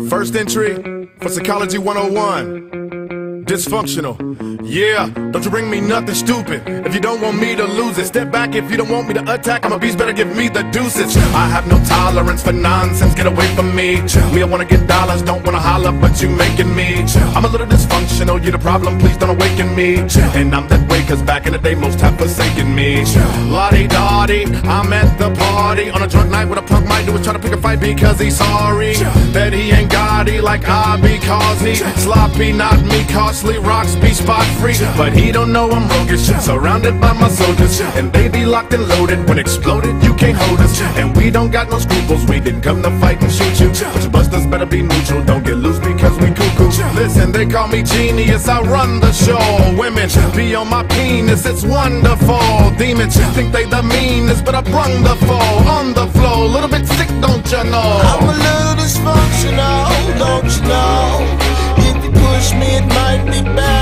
First entry for Psychology 101. Dysfunctional. Yeah, don't you bring me nothing stupid if you don't want me to lose it. Step back if you don't want me to attack. I'm a beast, better give me the deuces. I have no tolerance for nonsense, get away from me. We all wanna get dollars, don't wanna holler, but you making me. I'm a little dysfunctional, you the problem, please don't awaken me. And I'm that way cause back in the day most have forsaken me. La-di-da-di, I'm at the party on a drunk night. What a punk might do is try to pick a fight because he's sorry that he ain't got it like I, because he sloppy, not me, costly, rocks be spot free. But he don't know I'm roguish, surrounded by my soldiers, and they be locked and loaded. When exploded, you can't hold us, and we don't got no scruples. We didn't come to fight and shoot you, but you busters better be neutral. Don't get loose because we cuckoo. Listen, they call me genius, I run the show. Women be on my penis, it's wonderful. Demons think they the meanest, but I brung the fall on the floor. Little bit sick, don't you know? I'm a little dysfunctional, don't you know? If you push me, it might be bad.